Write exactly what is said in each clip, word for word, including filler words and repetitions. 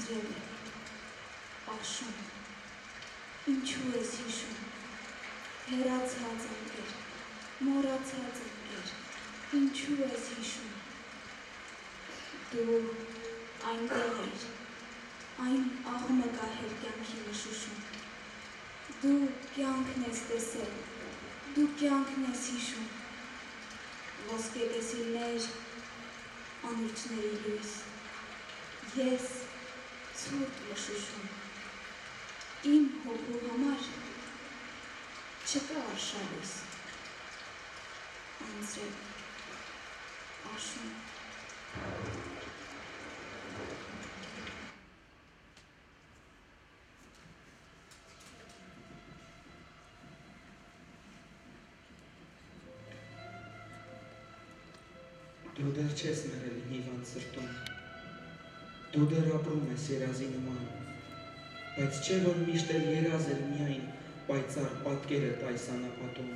անձրել է, աշուն, ինչու ես հիշում, հեռացած ընկեր, մոռացած ընկեր, ինչու ես հիշում, դու այնտեղ էր, այն աղմկահեր կյանքի մշուշում, դու կյանքն ես տեսել, դու կյանքն ես հիշում, ոսկե կեսիլներ, անիրջների լույս, ես ցուրտ մշուշում, իմ հոգու համար չկա արշալույս, անձրև, աշուն, Դու դեռ չես մեռել իմ հիվանդ սրտում, դու դեռ ապրում ես երազի նման, բայց չէ որ միշտ էլ երազ էր միայն պայծառ պատկերդ այս անապատում։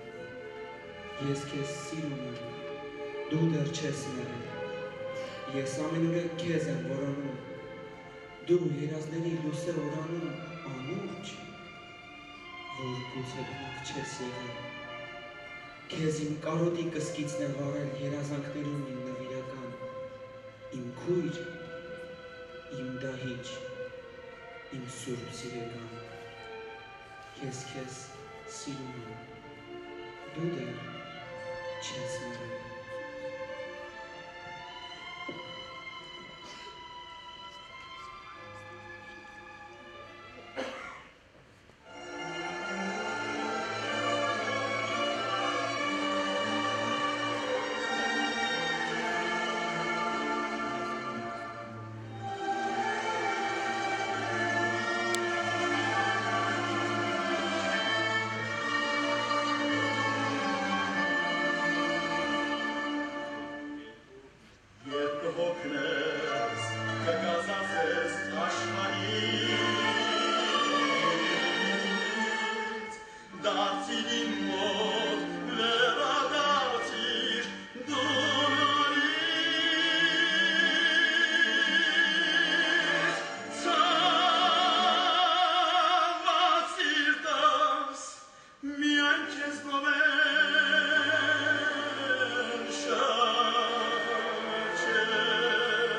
Ես քեզ սիրում եմ, դու դեռ չես մեռել, ես ամենուրեք քեզ եմ որոնում, դու երազների լույսե օրանում անուրջ, որ գուցե բնակ չես եղել։ Քեզ իմ կարոտի կսկիցն է վառել երազանքներում իմ նվիրական, իմ քույր, իմ դահիճ, իմ սուրբ սիրեկան, ես քեզ սիրում եմ, դու դեռ չես մեռել։ Shall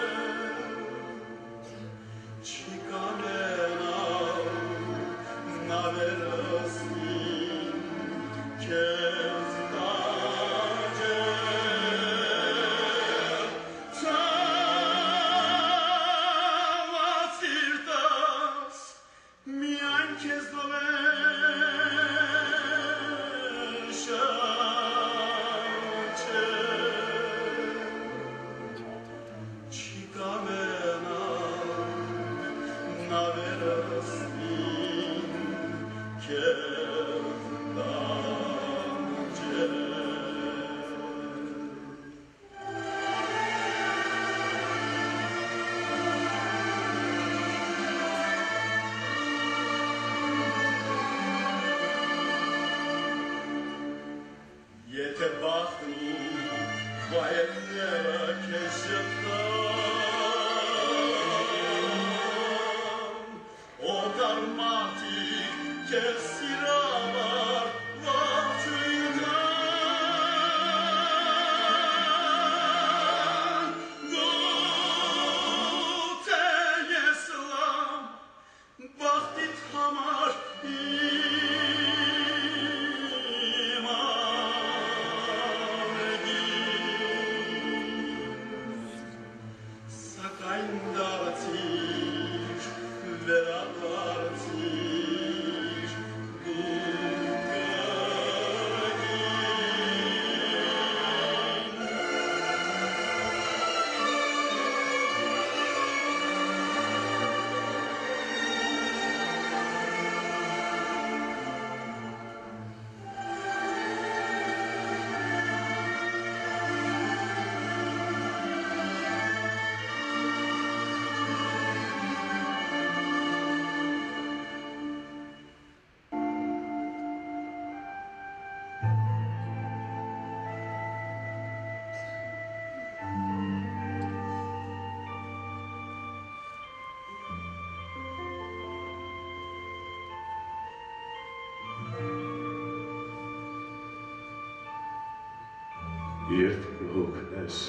երբ կհոգնես,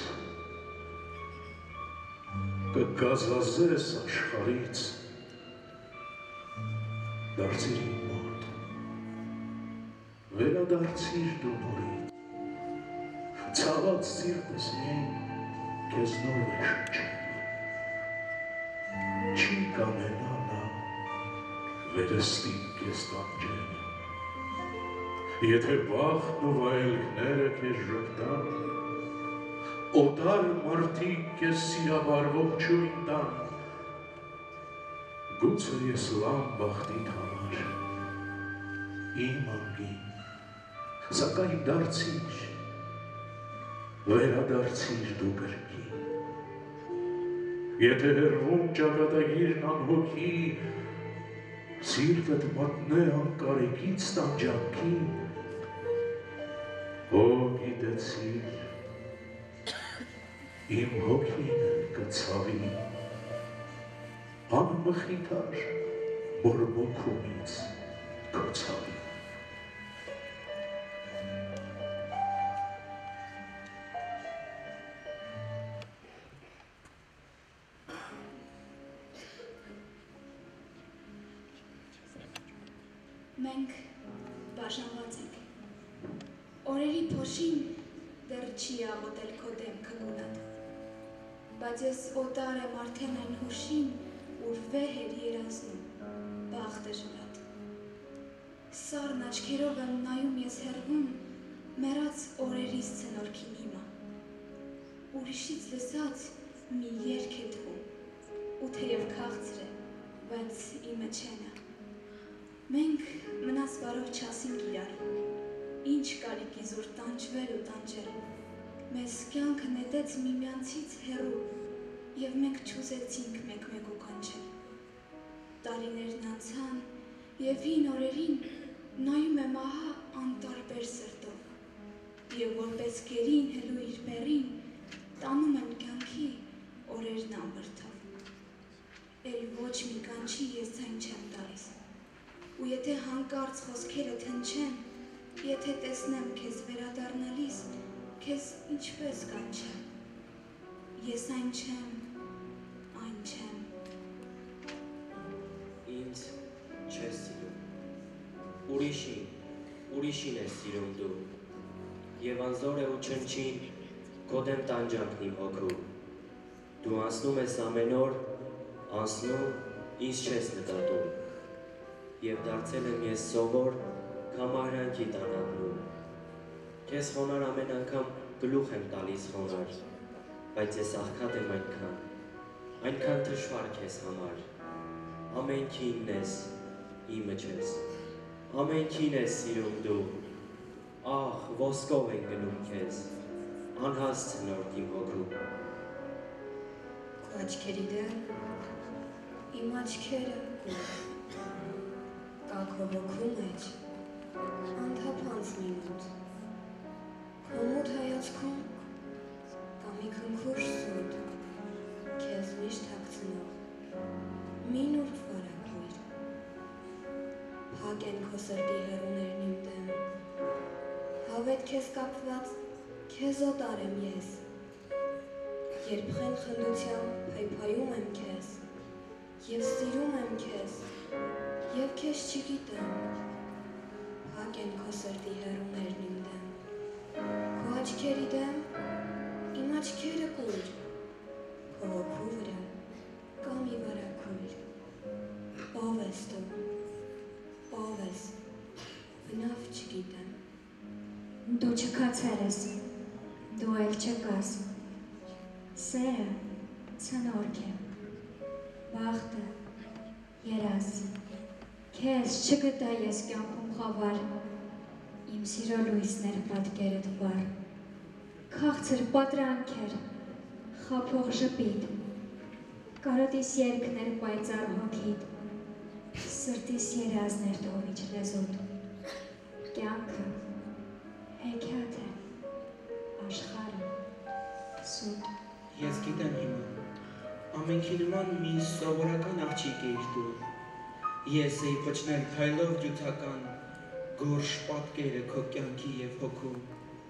կգազազես աշխարից, դարձիր իմ մոտ, վերադարձիր դու նորից, ցաված սիրտս միայն քեզ նոր վեշնչել, չի կամենա նա վերստին քեզ տանջել, եթե վախն ու վայելքները քեզ ժպտան, օտար մարդիկ քեզ սիրաբար ողջույն տան, գուցե ես լամ բախտիդ համար, իմ անգին, սակայն դարձիր, վերադարձիր դու գրկին, եթե հեռվում ճակատագիրն անհոգի, սիրտդ մատնե անկարեկից տանջանքին, Ո գիտեցիր, իմ հոգին կցավի, անմխիթար բորբոքումից կոցավի։ Մենք բաժանված ենք, օրերի փոշին դեռ չի աղոտել քո դեմքը գունատ, բայց ես օտար եմ արդեն այն հուշին, ուր վեհ էր երազնում, բախտը ժլատ։ Սառն աչքերով եմ նայում ես հեռվում, մեռած օրերիս ցնորքին հիմա, ուրիշից լսած մի երգ է թվում, ու թեև քաղցր է, բայց իմը չենա։ Մենք մնաս բարով չասինք իրար, ինչ կարիք իզուր տանջվել ու տանջել, մեզ կյանքը նետեց միմյանցից հեռու, և մենք չուզեցինք մեկ-մեկու կանչել։ Տարիներն անցան, և հին օրերին նայում եմ ահա անտարբեր սրտով, և որպես գերին հելու իր բեռին, տանում եմ կյանքի օրերն ամբրդով։ Էլ ոչ մի կանչի ես ձայն չեմ տալիս, ու եթե հանկարծ խոսքերդ հնչեն, եթե տեսնեմ քեզ վերադառնալիս, քեզ ինչպես կանչեմ, ես այն չեմ, այն չեմ։ Ինձ չես սիրում, ուրիշին, ուրիշին ես սիրում դու, և անզոր է ու չնչին, քո դեմ տանջանքն իմ հոգու, դու անցնում ես ամեն օր, անցնում, ինձ չես նկատում, և դարձել եմ ես սովոր, կամարանքի տանատնում, քեզ խոնար ամեն անգամ գլուխ եմ տալիս խոնար, բայց ես աղքատ եմ այնքան, այնքան թշվար քեզ համար, ամենքինն ես, իմը չես, ամենքին ես սիրում դու, աղ, ոսկով են գնում քեզ, անհաս ցնորք իմ հոգու։ Քո աչքերի դեմ, իմ աչքերը կուր, կա քո հոգու մեջ, անթափանց մի մութ, քո մութ հայացքում կա մի քնքուշ սուտ, քեզ միշտ հագցնող, մի նուրբ վարագույր, փակ են քո սրտի հեռուներն իմ դեմ, հավետ քեզ կապված, քեզ օտար եմ ես, երբ խեն խնդությամբ փայփայում եմ քեզ, և սիրում եմ քեզ, և քեզ չգիտեմ, փակ են քո սրտի հեռուներն իմ դեմ, քո աչքերի դեմ, իմ աչքերը կուր, քո հոգու վրա կա մի վարագույր, ով ես դու, ով ես, բնավ չգիտեմ։ Դու չքացել ես, դու էլ չկաս, սերը ցնորք է, բախտը երազ, քեզ չգտա ես կյանքում խավար, իմ սիրո լույսներ պատկերդ վար, քաղցր պատրանք էր, խափող ժպիտ, կարոտիս երգներ պայծառ հոգիդ, սրտիս երազներ թովիչ լեզուտ, կյանքը հեքիաթ է, աշխարհը սուտ։ Ես գիտեմ հիմա, ամենքի նման մի սովորական աղջիկ էիր դու, ես էի պչնել քայլով ջութական գորշ պատկերը քո կյանքի և հոգու,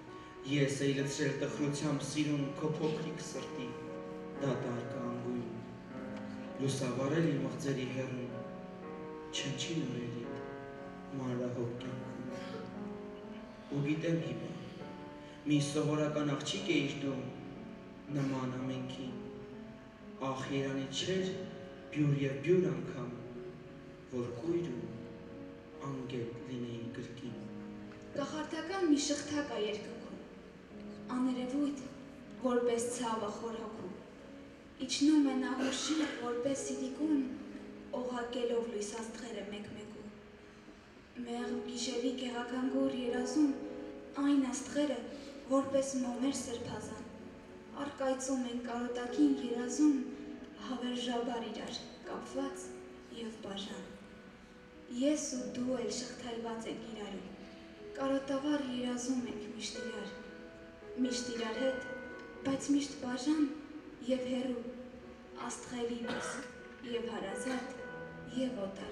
Ես էի լցրել տխրությամբ սիրուն քո փոքրիկ սրտի դատարկ անգույն, լուսավարել իմ մղձերի հեռուն, չնչին օրերիդ մանրահոգ կյանքում։ Ու գիտեմ հիմա, մի սովորական աղջիկ էիր դու, նման ամենքին, ախ երանի չէր բյուր և բյուր անգամ, որ կույր ու անգետ լինեի գրկին։ Կախարդական մի շղթակ ա երկնքում, աներևույթ, որպես ցավը խորհոքում, իջնում է նա հուշի, որպես սիրիկուն, օղակելով լույս աստղերը մեկ-մեկու։ Մեղմ գիշերի գեղագանգուր երազում, այն աստղերը, որպես մոմեր սրբազան, արկայծում են կարոտակին երազում, հավերժաբար իրար կապված և բաժան։ Ես ու դու էլ շղթայված ենք իրարում, կարոտավար երազում ենք միշտ իրար, միշտ իրար հետ, բայց միշտ բաժան և հեռու, աստղերինս և հարազատ և օտար։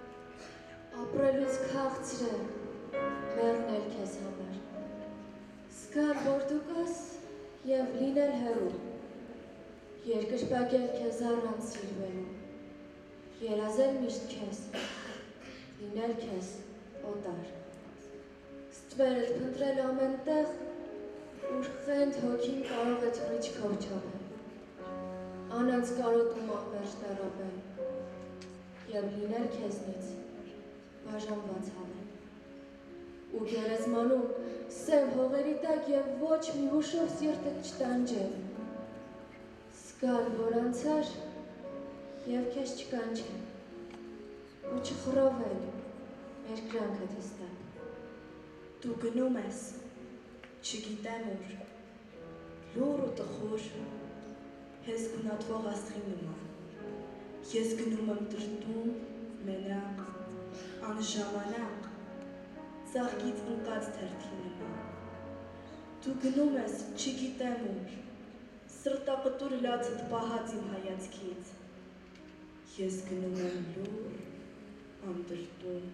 Ապրելուց քաղցր է, մեռնել քեզ համար, զգալ, որ դու կաս և լինել հեռու, երկրպագել քեզ առանց սիրվելու, երազել միշտ քեզ, լինել քեզ օտար, ստվերդ փնտրել ամեն տեղ, ուր խենթ հոգին կարող է թռիչքով չափել, անանց կարոտում անվերջ տառապել, և լինել քեզնից բաժանված հավեն, ու գերեզմանում սև հողերի տակ և ոչ մի հուշով սիրտդ չտանջել, զգալ, որ անցար և քեզ չկանչել, ու չխռովել մեր կրանքդ հստակ։ Դու գնում ես, չգիտեմ ուր, լուռ ու տխուր, հեզ գունատվող աստղի նման, ես գնում եմ տրտում, մենակ, անժամանակ, ծաղկից ընկած թերթի նման։ Դու գնում ես, չգիտեմ ուր, սրտապտուր լացդ պահած իմ հայացքից, ես գնում եմ լուռ, անդրտում,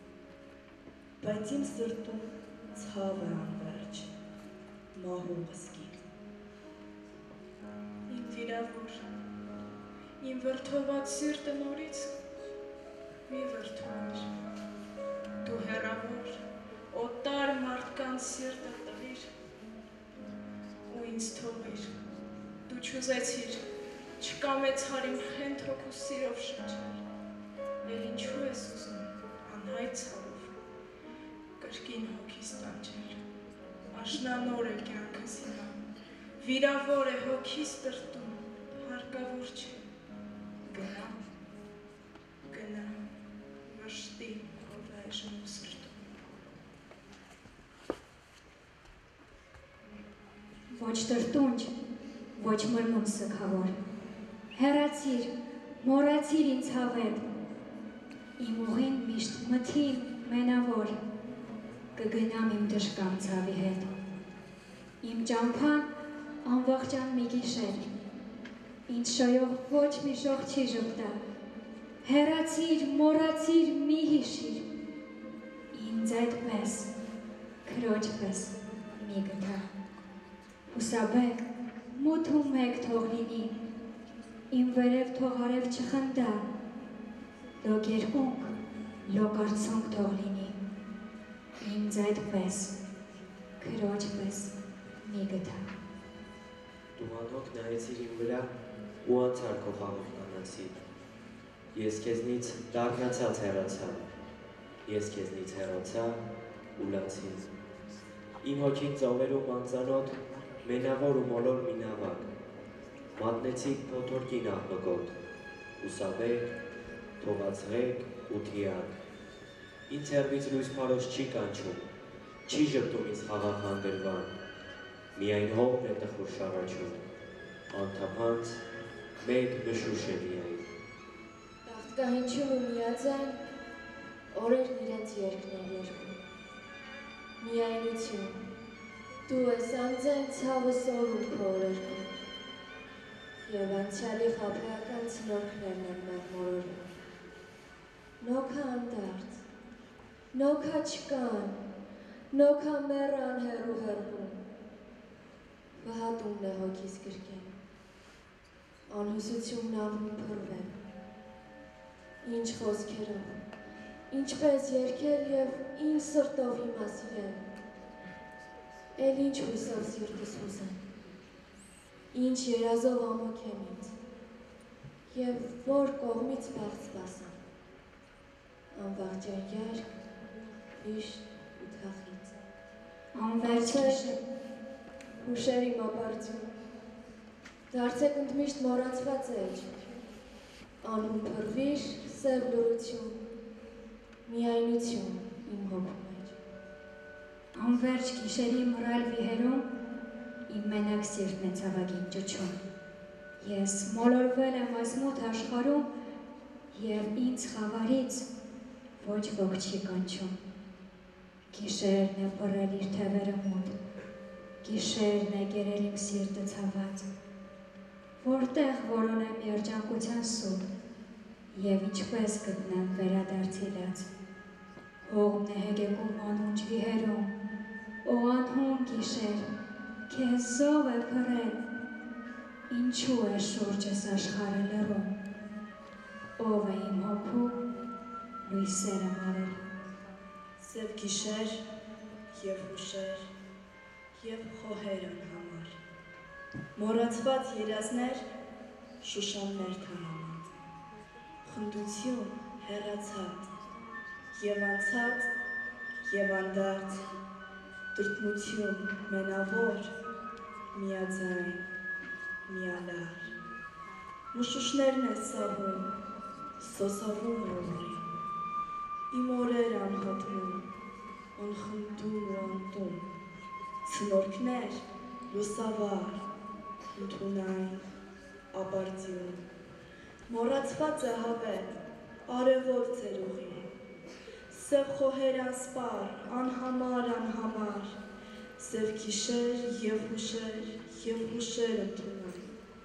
բայց իմ սրտում ցավ է անվերջ, մահու ոսկիտ։ Իմ վիրավոր, իմ վրդոված սիրտը նորից մի վրդումիր, դու հեռավոր, օտար մարդկանց սիրտը տվիր, ու ինձ թողիր, դու չուզեցիր, չկամեցար իմ խենթ հոգու սիրով շնչել, էլ ինչու ես ուզում անհայտ ցավով, կրկին հոգիս տանջել, աշնանոր է կյանքս հիմա, վիրավոր է հոգիս տրտում, հարկավոր չէ, գնա, գնա, վշտի հովայժն ու սրտում։ Ոչ տրտունջ, ոչ մրմուն սգավոր, հեռացիր, մոռացիր ինձ հավետ, իմ ուղին միշտ մթին, մենավոր, կգնամ իմ դժկամ ցավի հետ, իմ ճամփան անվախճան մի գիշեր, ինձ շոյող ոչ մի շող չի ժպտա, հեռացիր, մոռացիր, մի հիշիր, ինձ այդպես, քրոջ պես մի գտա, հուսաբեկ, մութ ու մեկ թող լինի, իմ վերև թող արև չխնդա, լոկ երկունք, լոկ արցունք թող լինի, ինձ այդպես, քրոջ պես մի գտա։ Դու մանոք նայեցիր իմ վրա ու անցար քո խաղող կանացի, ես քեզնից դառնացած հեռացա, ես քեզնից հեռացա ու լացի, իմ հոգին ծովերում անծանոթ, մենավոր ու մոլոր մի նավակ, մատնեցի փոթորկին աղմկոտ, ուսաբեկ, թողացղեկ ու թիակ, ինձ հեռվից լույս փարոս չի կանչում, չի ժպտում ինձ խաղաղ հանգրվան, միայն հողն է տխուր շառաչում, անթափանց մեկ մշուշ է միայն։ Տաղտկահնչում ու միաձայն, օրերն իրենց երկներ երկում, միայնություն, դու ես անձայն ցավը սորում քո օրերքում, և անցյալի խաբեական ցնորքներն են մեր մորորում, նոքա անդարձ, նոքա չկան, նոքա մեռան հեռու հեռվում, վհատումն է հոգիս գրկեն, անհուսությունն անհուն փռվեն, ինչ խոսքերով, ինչպես երկել և ինչ սրտով հիմա սիրել, էլ ինչ հույսով սիրտս հուզեն, ինչ երազով ամոք եմ ինձ, և որ կողմից բաղ սպասեմ, անվաղջան երկ, վիշտ ու թախից, Անվերջ գիշեր, հուշեր իմ ապարձյուն, դարձեք ընդմիշտ մոռացված էջ, անհուն փռվիր, սև լուրություն, միայնություն իմ հոգու մեջ։ Անվերջ գիշերի մռայլ վիհերում իմ մենակ սիրտն է ցավագին ճչում։ Ես մոլորվել եմ այս մութ աշխարհում և ինձ խավարից ոչ ոք չի կանչում։ Գիշերն է պռել իր թևերը մոտ, գիշերն է կերել իմ սիրտը ցաված, որտեղ որոնեմ երջանկության սուտ և ինչպես գտնեմ վերադարձի լաց։ Հողմն է հեգեկում անունջ վիհերում, Օ անհուն գիշեր, քեզ զով է փռել, ինչու է շուրջս աշխարհը լռում, ով է իմ հոգու լույսերը մարել։ Սև գիշեր և հուշեր և խոհեր անհամար, մոռացված երազներ, շուշաններ թանաման, խնդություն հեռացած և անցած և անդարձ, տրտմություն մենավոր, միաձայն, միալար, մշուշներն է սահում, սոսավում է ուղի, իմ օրեր անհատնում, անխնդում ու անտում, ցնորքներ լուսավար, ընդունայն, ապարդյուն, մոռացված է հավետ, արևոտ ձեր ուղի, սև խոհեր անսպար, անհամար, անհամար, սև գիշեր և հուշեր և հուշեր ընդունայն,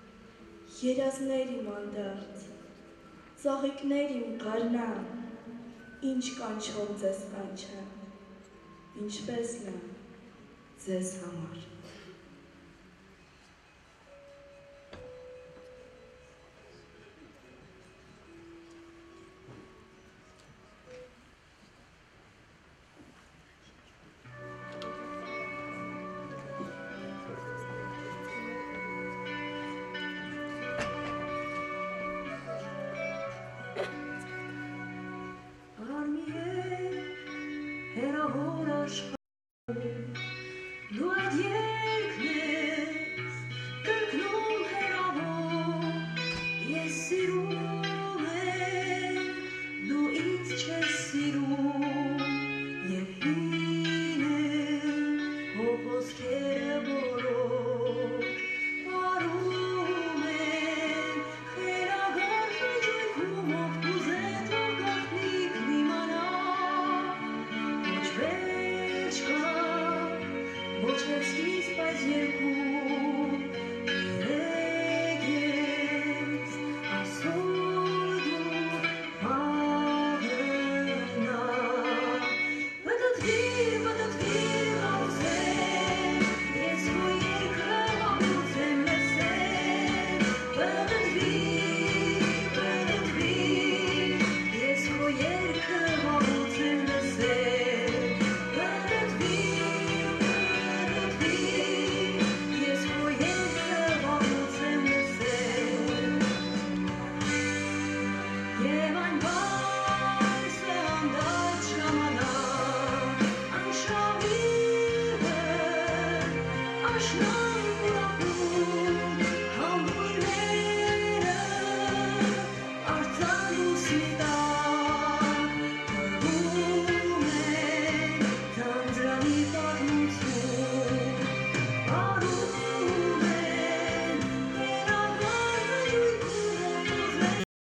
երազներ իմ անդարձ, ծաղիկներ իմ գարնան, ինչ կանչով ձեզ կանչեմ, ինչպես նա ձեզ համար։